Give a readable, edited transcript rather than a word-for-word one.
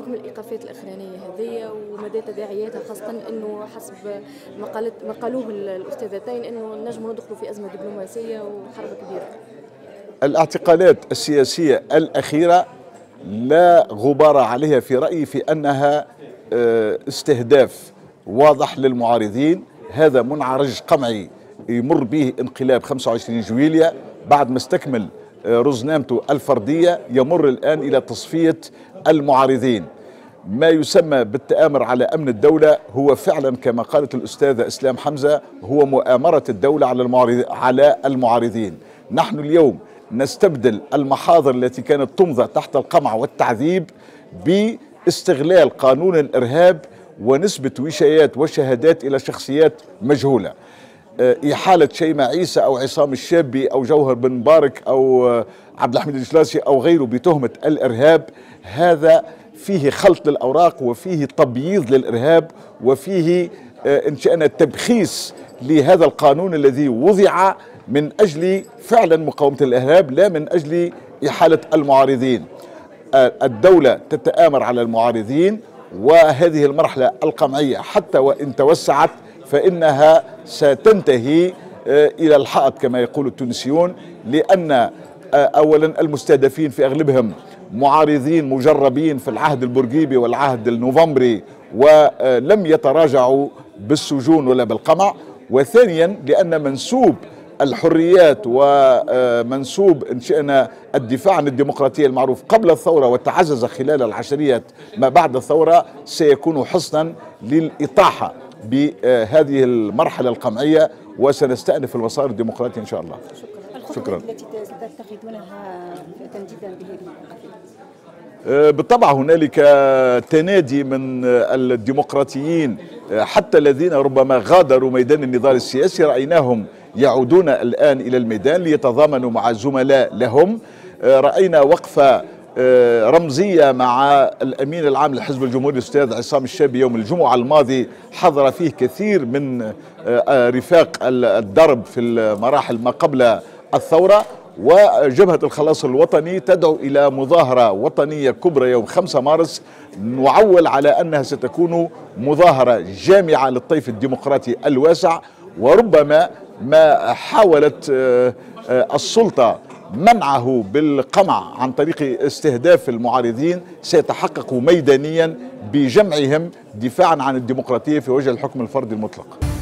رايكم الايقافات الاخرانيه هذه ومدى تداعياتها، خاصه انه حسب ما قالوه الاستاذتين انه نجموا ندخلوا في ازمه دبلوماسيه وحرب كبيره. الاعتقالات السياسيه الاخيره لا غبار عليها في رايي في انها استهداف واضح للمعارضين. هذا منعرج قمعي يمر به انقلاب 25 جويلية بعد ما استكمل رزنامته الفردية، يمر الآن إلى تصفية المعارضين. ما يسمى بالتآمر على أمن الدولة هو فعلا كما قالت الأستاذة إسلام حمزة هو مؤامرة الدولة على المعارضين. نحن اليوم نستبدل المحاضر التي كانت تمضى تحت القمع والتعذيب باستغلال قانون الإرهاب ونسبة وشايات وشهادات إلى شخصيات مجهولة. إحالة شيماء عيسى أو عصام الشابي أو جوهر بن مبارك أو عبد الحميد الجلاسي أو غيره بتهمة الإرهاب، هذا فيه خلط للأوراق وفيه تبييض للإرهاب وفيه إن شئنا تبخيس لهذا القانون الذي وضع من أجل فعلا مقاومة الإرهاب لا من أجل إحالة المعارضين. الدولة تتآمر على المعارضين، وهذه المرحلة القمعية حتى وإن توسعت فإنها ستنتهي إلى الحائط كما يقول التونسيون، لأن أولا المستهدفين في أغلبهم معارضين مجربين في العهد البورقيبي والعهد النوفمبري ولم يتراجعوا بالسجون ولا بالقمع، وثانيا لأن منسوب الحريات ومنسوب إن شئنا الدفاع عن الديمقراطية المعروف قبل الثورة وتعزز خلال العشريات ما بعد الثورة سيكون حصنا للإطاحة بهذه المرحلة القمعية، وسنستأنف المسار الديمقراطي إن شاء الله. شكرا. التي ستتخذونها تمديدا بهذه بالطبع هنالك تنادي من الديمقراطيين حتى الذين ربما غادروا ميدان النضال السياسي، رأيناهم يعودون الآن إلى الميدان ليتضامنوا مع زملاء لهم. رأينا وقفة رمزية مع الأمين العام للحزب الجمهوري الأستاذ عصام الشابي يوم الجمعة الماضي، حضر فيه كثير من رفاق الدرب في المراحل ما قبل الثورة. وجبهة الخلاص الوطني تدعو إلى مظاهرة وطنية كبرى يوم 5 مارس، نعول على أنها ستكون مظاهرة جامعة للطيف الديمقراطي الواسع، وربما ما حاولت السلطة منعه بالقمع عن طريق استهداف المعارضين سيتحقق ميدانيا بجمعهم دفاعا عن الديمقراطية في وجه الحكم الفردي المطلق.